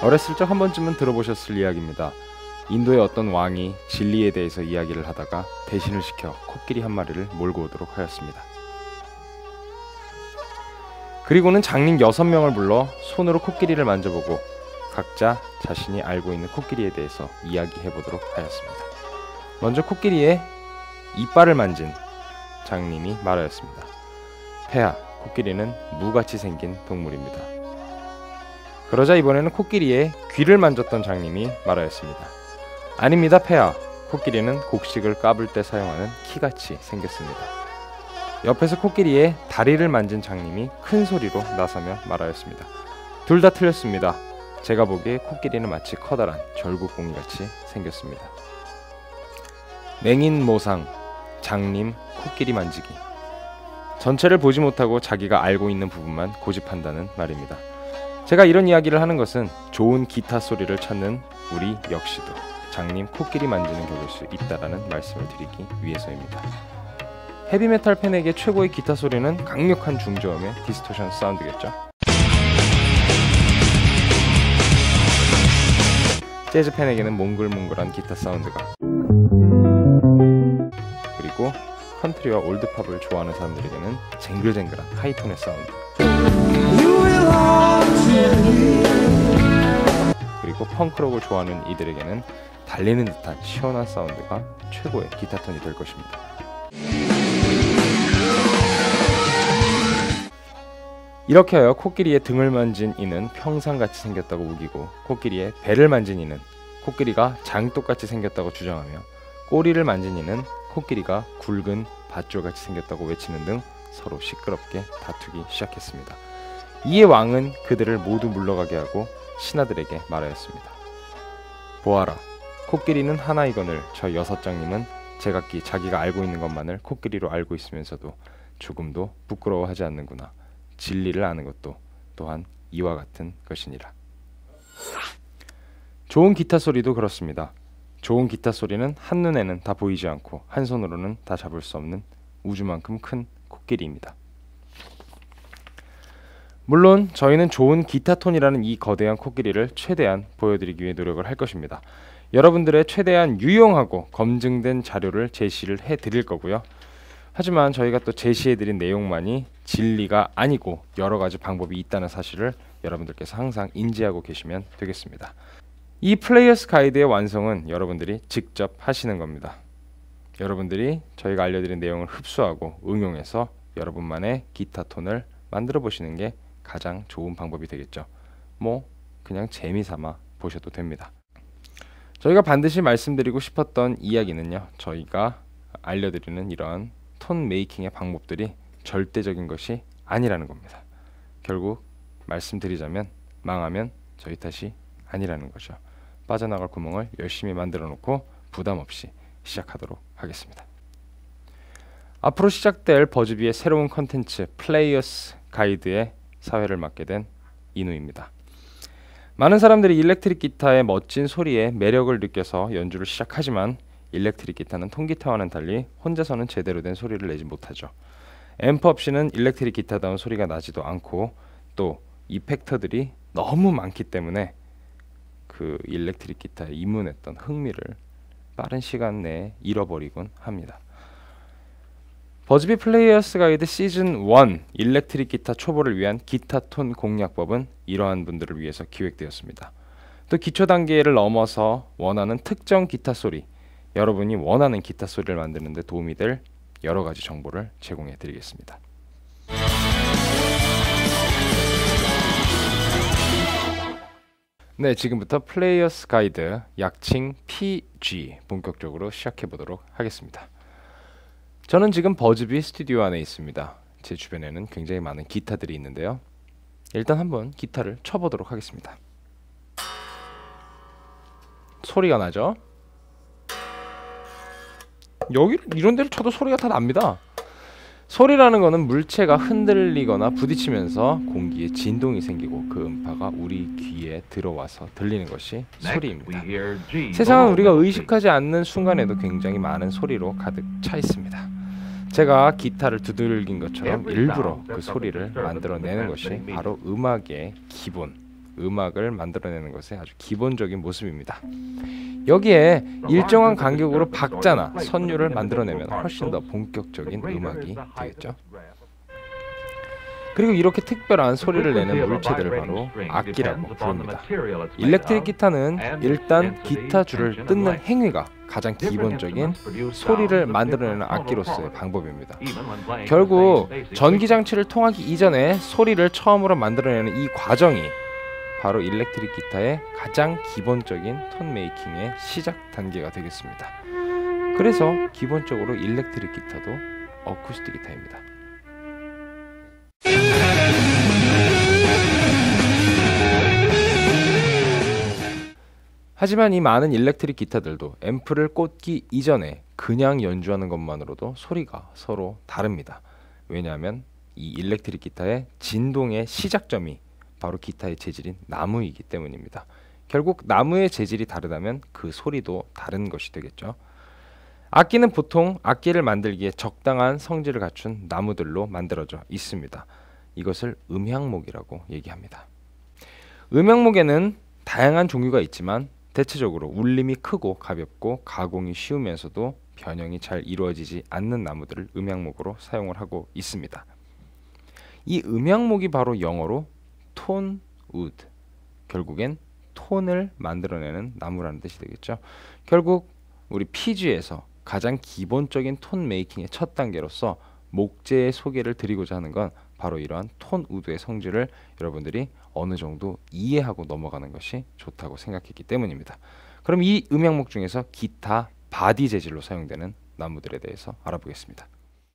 어렸을 적 한 번쯤은 들어보셨을 이야기입니다. 인도의 어떤 왕이 진리에 대해서 이야기를 하다가 대신을 시켜 코끼리 한 마리를 몰고 오도록 하였습니다. 그리고는 장님 6명을 불러 손으로 코끼리를 만져보고 각자 자신이 알고 있는 코끼리에 대해서 이야기해보도록 하였습니다. 먼저 코끼리의 이빨을 만진 장님이 말하였습니다. 폐하, 코끼리는 무같이 생긴 동물입니다. 그러자 이번에는 코끼리의 귀를 만졌던 장님이 말하였습니다. 아닙니다, 폐하. 코끼리는 곡식을 까불 때 사용하는 키같이 생겼습니다. 옆에서 코끼리의 다리를 만진 장님이 큰 소리로 나서며 말하였습니다. 둘 다 틀렸습니다. 제가 보기에 코끼리는 마치 커다란 절구공이같이 생겼습니다. 맹인 모상, 장님 코끼리 만지기. 전체를 보지 못하고 자기가 알고 있는 부분만 고집한다는 말입니다. 제가 이런 이야기를 하는 것은 좋은 기타 소리를 찾는 우리 역시도 장님 코끼리 만지는 격일 수 있다라는 말씀을 드리기 위해서입니다. 헤비메탈 팬에게 최고의 기타 소리는 강력한 중저음의 디스토션 사운드겠죠. 재즈 팬에게는 몽글몽글한 기타 사운드가, 그리고 컨트리와 올드팝을 좋아하는 사람들에게는 쟁글쟁글한 하이톤의 사운드, 그리고 펑크록을 좋아하는 이들에게는 달리는 듯한 시원한 사운드가 최고의 기타톤이 될 것입니다. 이렇게 하여 코끼리의 등을 만진 이는 평상같이 생겼다고 우기고, 코끼리의 배를 만진 이는 코끼리가 장독같이 생겼다고 주장하며, 꼬리를 만진 이는 코끼리가 굵은 밧줄같이 생겼다고 외치는 등 서로 시끄럽게 다투기 시작했습니다. 이에 왕은 그들을 모두 물러가게 하고 신하들에게 말하였습니다. 보아라, 코끼리는 하나이거늘 저 6장님은 제각기 자기가 알고 있는 것만을 코끼리로 알고 있으면서도 조금도 부끄러워하지 않는구나. 진리를 아는 것도 또한 이와 같은 것이니라. 좋은 기타 소리도 그렇습니다. 좋은 기타 소리는 한눈에는 다 보이지 않고 한 손으로는 다 잡을 수 없는 우주만큼 큰 코끼리입니다. 물론 저희는 좋은 기타톤이라는 이 거대한 코끼리를 최대한 보여드리기 위해 노력을 할 것입니다. 여러분들의 최대한 유용하고 검증된 자료를 제시를 해드릴 거고요. 하지만 저희가 또 제시해드린 내용만이 진리가 아니고 여러가지 방법이 있다는 사실을 여러분들께서 항상 인지하고 계시면 되겠습니다. 이 플레이어스 가이드의 완성은 여러분들이 직접 하시는 겁니다. 여러분들이 저희가 알려드린 내용을 흡수하고 응용해서 여러분만의 기타 톤을 만들어 보시는 게 가장 좋은 방법이 되겠죠. 뭐 그냥 재미삼아 보셔도 됩니다. 저희가 반드시 말씀드리고 싶었던 이야기는요, 저희가 알려드리는 이러한 톤 메이킹의 방법들이 절대적인 것이 아니라는 겁니다. 결국 말씀드리자면 망하면 저희 탓이 아니라는 거죠. 빠져나갈 구멍을 열심히 만들어 놓고 부담 없이 시작하도록 하겠습니다. 앞으로 시작될 버즈비의 새로운 컨텐츠 플레이어스 가이드의 사회를 맡게 된 이누입니다. 많은 사람들이 일렉트릭 기타의 멋진 소리에 매력을 느껴서 연주를 시작하지만 일렉트릭 기타는 통기타와는 달리 혼자서는 제대로 된 소리를 내지 못하죠. 앰프 없이는 일렉트릭 기타다운 소리가 나지도 않고, 또 이펙터들이 너무 많기 때문에 그 일렉트릭 기타에 입문했던 흥미를 빠른 시간 내에 잃어버리곤 합니다. 버즈비 플레이어스 가이드 시즌 1 일렉트릭 기타 초보를 위한 기타 톤 공략법은 이러한 분들을 위해서 기획되었습니다. 또 기초 단계를 넘어서 원하는 특정 기타 소리, 여러분이 원하는 기타 소리를 만드는 데 도움이 될 여러가지 정보를 제공해 드리겠습니다. 네, 지금부터 플레이어스 가이드 약칭 PG 본격적으로 시작해 보도록 하겠습니다. 저는 지금 버즈비 스튜디오 안에 있습니다. 제 주변에는 굉장히 많은 기타들이 있는데요. 일단 한번 기타를 쳐보도록 하겠습니다. 소리가 나죠? 여기 이런 데를 쳐도 소리가 다 납니다. 소리라는 거는 물체가 흔들리거나 부딪히면서 공기에 진동이 생기고 그 음파가 우리 귀에 들어와서 들리는 것이 소리입니다. 세상은 우리가 의식하지 않는 순간에도 굉장히 많은 소리로 가득 차 있습니다. 제가 기타를 두들긴 것처럼 일부러 그 소리를 만들어내는 것이 바로 음악의 기본, 음악을 만들어내는 것의 아주 기본적인 모습입니다. 여기에 일정한 간격으로 박자나 선율을 만들어내면 훨씬 더 본격적인 음악이 되겠죠. 그리고 이렇게 특별한 소리를 내는 물체들을 바로 악기라고 부릅니다. 일렉트릭 기타는 일단 기타 줄을 뜯는 행위가 가장 기본적인 소리를 만들어내는 악기로서의 방법입니다. 결국 전기장치를 통하기 이전에 소리를 처음으로 만들어내는 이 과정이 바로 일렉트릭 기타의 가장 기본적인 톤 메이킹의 시작 단계가 되겠습니다. 그래서 기본적으로 일렉트릭 기타도 어쿠스틱 기타입니다. 하지만 이 많은 일렉트릭 기타들도 앰프를 꽂기 이전에 그냥 연주하는 것만으로도 소리가 서로 다릅니다. 왜냐하면 이 일렉트릭 기타의 진동의 시작점이 바로 기타의 재질인 나무이기 때문입니다. 결국 나무의 재질이 다르다면 그 소리도 다른 것이 되겠죠. 악기는 보통 악기를 만들기에 적당한 성질을 갖춘 나무들로 만들어져 있습니다. 이것을 음향목이라고 얘기합니다. 음향목에는 다양한 종류가 있지만 대체적으로 울림이 크고 가볍고 가공이 쉬우면서도 변형이 잘 이루어지지 않는 나무들을 음향목으로 사용을 하고 있습니다. 이 음향목이 바로 영어로 톤 우드, 결국엔 톤을 만들어내는 나무라는 뜻이 되겠죠. 결국 우리 피지에서 가장 기본적인 톤 메이킹의 첫 단계로서 목재의 소개를 드리고자 하는 건 바로 이러한 톤 우드의 성질을 여러분들이 어느 정도 이해하고 넘어가는 것이 좋다고 생각했기 때문입니다. 그럼 이 음향목 중에서 기타 바디 재질로 사용되는 나무들에 대해서 알아보겠습니다.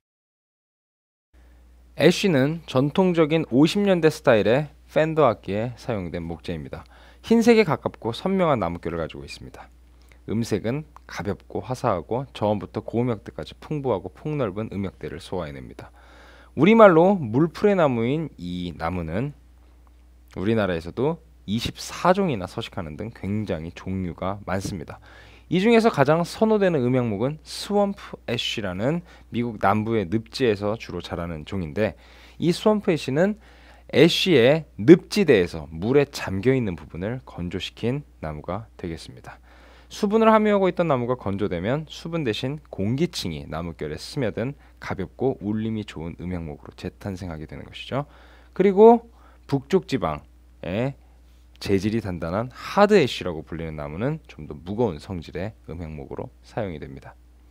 애쉬는 전통적인 50년대 스타일의 펜더 악기에 사용된 목재입니다. 흰색에 가깝고 선명한 나뭇결을 가지고 있습니다. 음색은 가볍고 화사하고 저음부터 고음역대까지 풍부하고 폭넓은 음역대를 소화해냅니다. 우리말로 물풀의 나무인 이 나무는 우리나라에서도 24종이나 서식하는 등 굉장히 종류가 많습니다. 이 중에서 가장 선호되는 음향목은 스왑프 애쉬라는 미국 남부의 늪지에서 주로 자라는 종인데, 이 스왑프 애쉬는 애쉬의 늪지대에서 물에 잠겨있는 부분을 건조시킨 나무가 되겠습니다. 수분을 함유하고 있던 나무가 건조되면 수분 대신 공기층이 나뭇결에 스며든 가볍고 울림이 좋은 음향목으로 재탄생하게 되는 것이죠. 그리고 북쪽 지방의 재질이 단단한 하드 애쉬라고 불리는 나무는 좀 더 무거운 성질의 음향목으로 사용이 됩니다.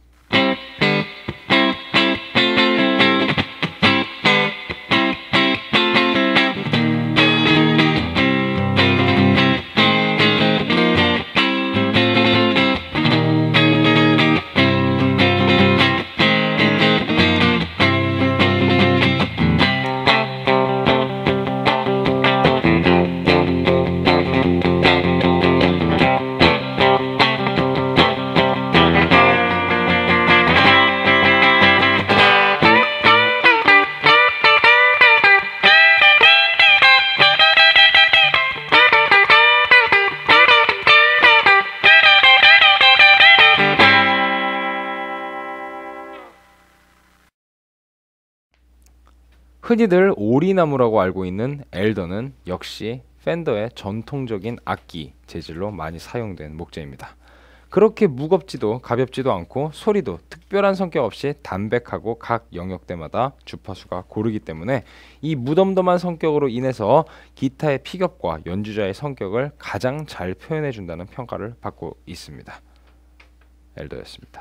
흔히들 오리나무라고 알고 있는 엘더는 역시 펜더의 전통적인 악기 재질로 많이 사용된 목재입니다. 그렇게 무겁지도 가볍지도 않고 소리도 특별한 성격 없이 담백하고 각 영역대마다 주파수가 고르기 때문에 이 무덤덤한 성격으로 인해서 기타의 피격과 연주자의 성격을 가장 잘 표현해 준다는 평가를 받고 있습니다. 엘더였습니다.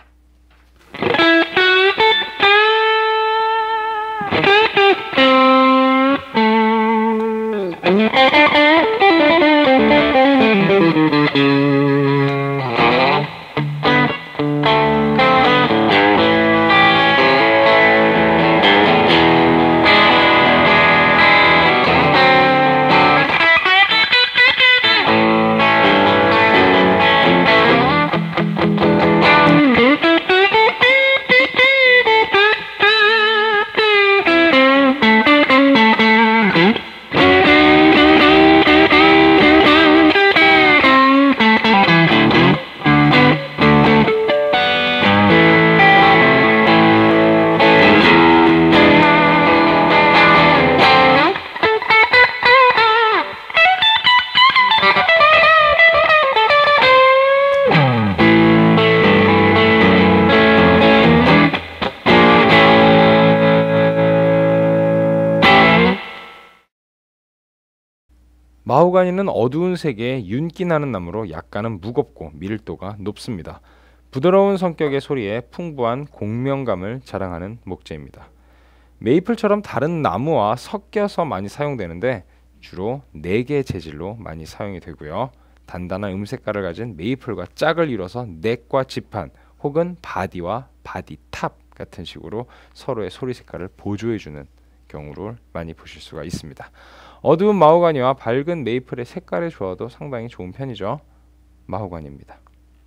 마호가니는 어두운 색의 윤기 나는 나무로 약간은 무겁고 밀도가 높습니다. 부드러운 성격의 소리에 풍부한 공명감을 자랑하는 목재입니다. 메이플처럼 다른 나무와 섞여서 많이 사용되는데 주로 4개의 재질로 많이 사용이 되고요. 단단한 음색깔을 가진 메이플과 짝을 이뤄서 넥과 지판 혹은 바디와 바디 탑 같은 식으로 서로의 소리 색깔을 보조해주는 경우를 많이 보실 수가 있습니다. 어두운 마호가니와 밝은 메이플의 색깔의 조화도 상당히 좋은 편이죠. 마호가니입니다.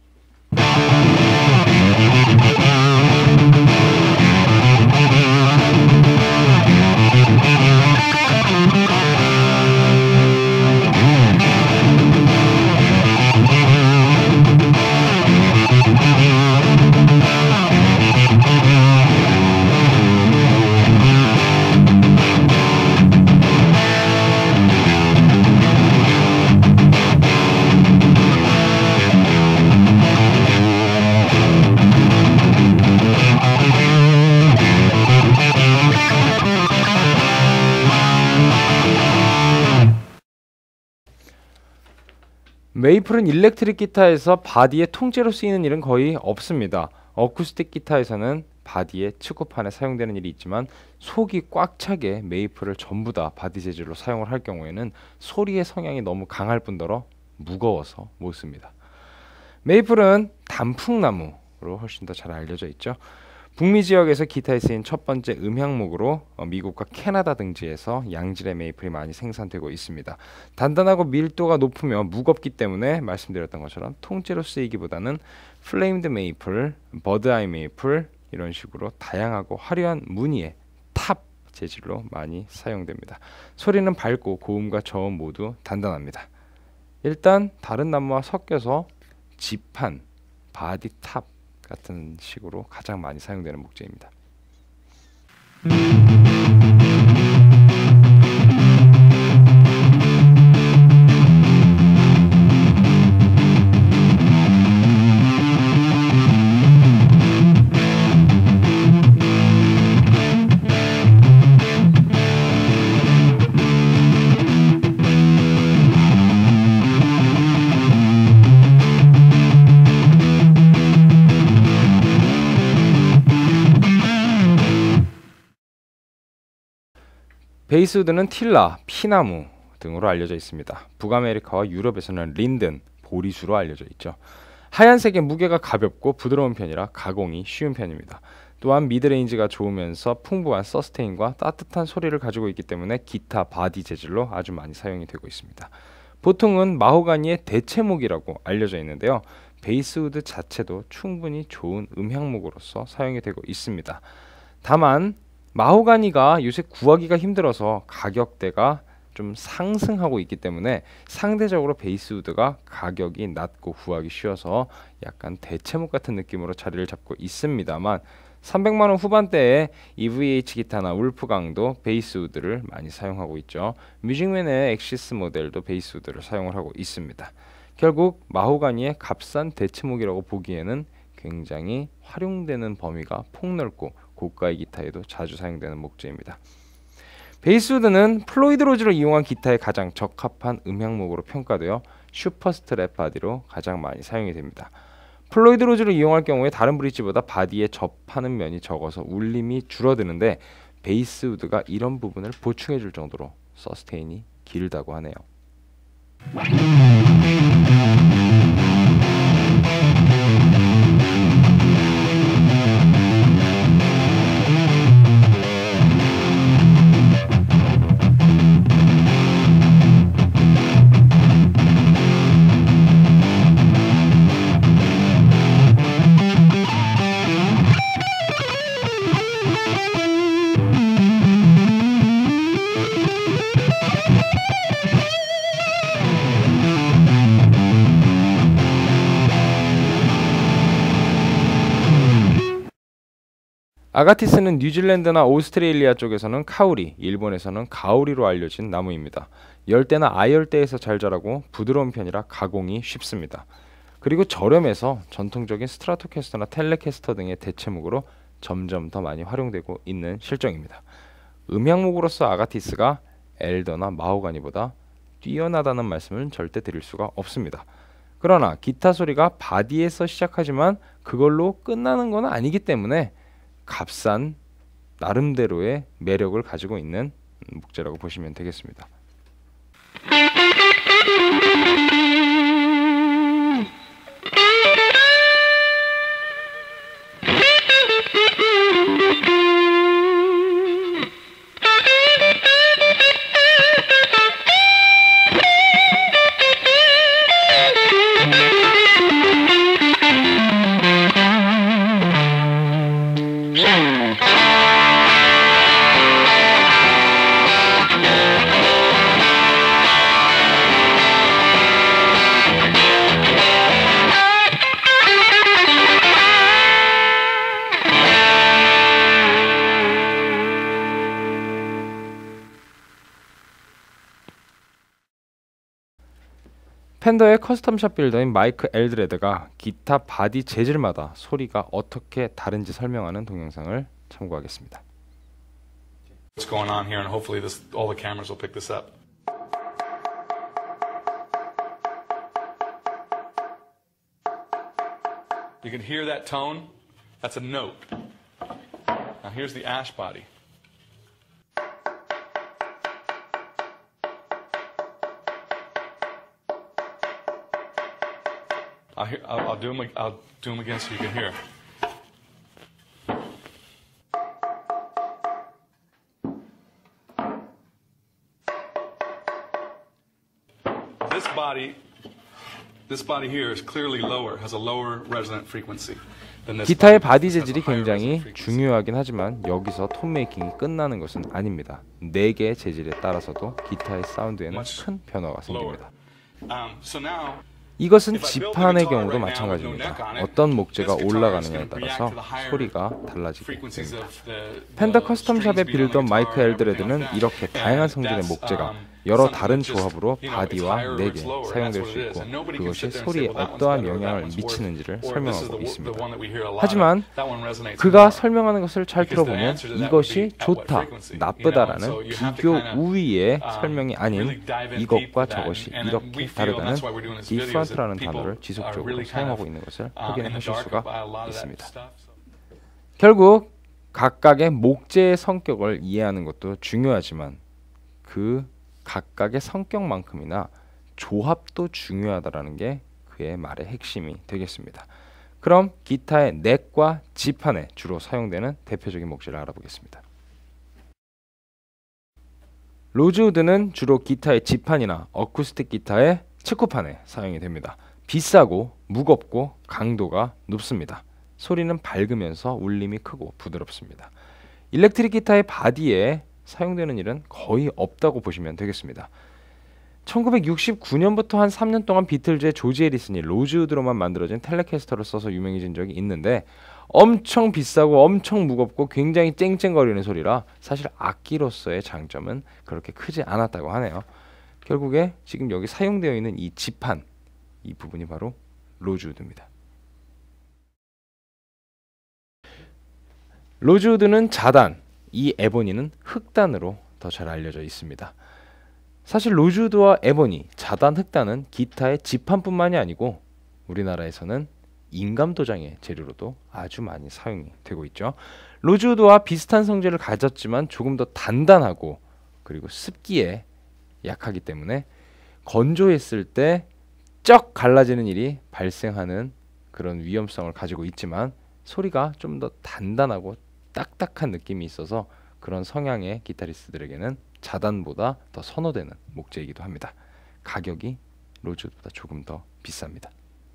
메이플은 일렉트릭 기타에서 바디의 통째로 쓰이는 일은 거의 없습니다. 어쿠스틱 기타에서는 바디의 측구판에 사용되는 일이 있지만 속이 꽉 차게 메이플을 전부 다 바디 재질로 사용을 할 경우에는 소리의 성향이 너무 강할 뿐더러 무거워서 못 씁니다. 메이플은 단풍나무로 훨씬 더 잘 알려져 있죠. 북미 지역에서 기타에 쓰인 첫 번째 음향목으로 미국과 캐나다 등지에서 양질의 메이플이 많이 생산되고 있습니다. 단단하고 밀도가 높으며 무겁기 때문에 말씀드렸던 것처럼 통째로 쓰이기보다는 플레임드 메이플, 버드아이 메이플 이런 식으로 다양하고 화려한 무늬의 탑 재질로 많이 사용됩니다. 소리는 밝고 고음과 저음 모두 단단합니다. 일단 다른 나무와 섞여서 지판, 바디 탑 같은 식으로 가장 많이 사용되는 목재입니다. 베이스우드는 틸라, 피나무 등으로 알려져 있습니다. 북아메리카와 유럽에서는 린든, 보리수로 알려져 있죠. 하얀색의 무게가 가볍고 부드러운 편이라 가공이 쉬운 편입니다. 또한 미드레인지가 좋으면서 풍부한 서스테인과 따뜻한 소리를 가지고 있기 때문에 기타 바디 재질로 아주 많이 사용이 되고 있습니다. 보통은 마호가니의 대체목이라고 알려져 있는데요. 베이스우드 자체도 충분히 좋은 음향목으로서 사용이 되고 있습니다. 다만 마호가니가 요새 구하기가 힘들어서 가격대가 좀 상승하고 있기 때문에 상대적으로 베이스우드가 가격이 낮고 구하기 쉬워서 약간 대체목 같은 느낌으로 자리를 잡고 있습니다만 300만원 후반대에 EVH 기타나 울프강도 베이스우드를 많이 사용하고 있죠. 뮤직맨의 엑시스 모델도 베이스우드를 사용을 하고 있습니다. 결국 마호가니의 값싼 대체목이라고 보기에는 굉장히 활용되는 범위가 폭넓고 고가의 기타에도 자주 사용되는 목재입니다. 베이스우드는 플로이드 로즈를 이용한 기타에 가장 적합한 음향목으로 평가되어 슈퍼 스트랩 바디로 가장 많이 사용이 됩니다. 플로이드 로즈를 이용할 경우에 다른 브릿지보다 바디에 접하는 면이 적어서 울림이 줄어드는데 베이스우드가 이런 부분을 보충해 줄 정도로 서스테인이 길다고 하네요. 아가티스는 뉴질랜드나 오스트레일리아 쪽에서는 카우리, 일본에서는 가오리로 알려진 나무입니다. 열대나 아열대에서 잘 자라고 부드러운 편이라 가공이 쉽습니다. 그리고 저렴해서 전통적인 스트라토캐스터나 텔레캐스터 등의 대체목으로 점점 더 많이 활용되고 있는 실정입니다. 음향목으로서 아가티스가 엘더나 마호가니보다 뛰어나다는 말씀은 절대 드릴 수가 없습니다. 그러나 기타 소리가 바디에서 시작하지만 그걸로 끝나는 건 아니기 때문에 값싼 나름대로의 매력을 가지고 있는 목재라고 보시면 되겠습니다. 펜더의 커스텀샵 빌더인 마이크 엘드레드가 기타 바디 재질마다 소리가 어떻게 다른지 설명하는 동영상을 참고하겠습니다. What's going on here, and hopefully all the cameras will pick this up. You can hear that tone? That's a note. Now here's the ash body. I'll do them again so you can hear. This body here is clearly lower, has a lower resonant frequency than this. 기타의 바디 재질이 굉장히 중요하긴 하지만 여기서 톤 메이킹이 끝나는 것은 아닙니다. 4개의 재질에 따라서도 기타의 사운드에는 큰 변화가 생깁니다. So now 이것은 지판의 경우도 마찬가지입니다. 어떤 목재가 올라가느냐에 따라서 소리가 달라지게 됩니다. 펜더 커스텀샵의 빌더 마이크 엘드레드는 이렇게 다양한 성질의 목재가 여러 다른 조합으로 바디와 4개 사용될 수 있고 그것이 소리에 어떠한 영향을 미치는지를 설명하고 있습니다. 하지만 그가 설명하는 것을 잘 들어보면 이것이 좋다, 나쁘다라는 비교 우위의 설명이 아닌 이것과 저것이 이렇게 다르다는 디프런트라는 단어를 지속적으로 사용하고 있는 것을 확인하실 수가 있습니다. 결국 각각의 목재의 성격을 이해하는 것도 중요하지만 그 각각의 성격만큼이나 조합도 중요하다라는 게 그의 말의 핵심이 되겠습니다. 그럼 기타의 넥과 지판에 주로 사용되는 대표적인 목재를 알아보겠습니다. 로즈우드는 주로 기타의 지판이나 어쿠스틱 기타의 체코판에 사용이 됩니다. 비싸고 무겁고 강도가 높습니다. 소리는 밝으면서 울림이 크고 부드럽습니다. 일렉트릭 기타의 바디에 사용되는 일은 거의 없다고 보시면 되겠습니다. 1969년부터 한 3년 동안 비틀즈의 조지 해리슨이 로즈우드로만 만들어진 텔레캐스터를 써서 유명해진 적이 있는데 엄청 비싸고 엄청 무겁고 굉장히 쨍쨍거리는 소리라 사실 악기로서의 장점은 그렇게 크지 않았다고 하네요. 결국에 지금 여기 사용되어 있는 이 지판, 이 부분이 바로 로즈우드입니다. 로즈우드는 자단, 이 에보니는 흑단으로 더 잘 알려져 있습니다. 사실 로즈우드와 에보니, 자단, 흑단은 기타의 지판뿐만이 아니고 우리나라에서는 인감도장의 재료로도 아주 많이 사용이 되고 있죠. 로즈우드와 비슷한 성질을 가졌지만 조금 더 단단하고 그리고 습기에 약하기 때문에 건조했을 때 쩍 갈라지는 일이 발생하는 그런 위험성을 가지고 있지만 소리가 좀 더 단단하고 딱딱한 느낌이 있어서 그런 성향의 기타리스트들에게는 자단보다 더 선호되는 목재이기도 합니다. 가격이 로즈우드보다 조금 더 비쌉니다.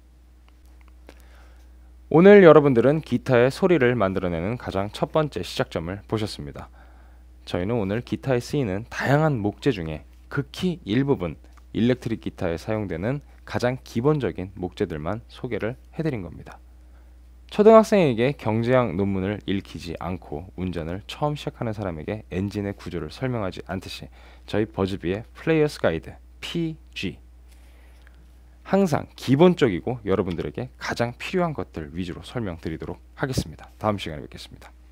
오늘 여러분들은 기타의 소리를 만들어내는 가장 첫 번째 시작점을 보셨습니다. 저희는 오늘 기타에 쓰이는 다양한 목재 중에 극히 일부분 일렉트릭 기타에 사용되는 가장 기본적인 목재들만 소개를 해드린 겁니다. 초등학생에게 경제학 논문을 읽히지 않고 운전을 처음 시작하는 사람에게 엔진의 구조를 설명하지 않듯이 저희 버즈비의 플레이어스 가이드 PG 항상 기본적이고 여러분들에게 가장 필요한 것들 위주로 설명드리도록 하겠습니다. 다음 시간에 뵙겠습니다.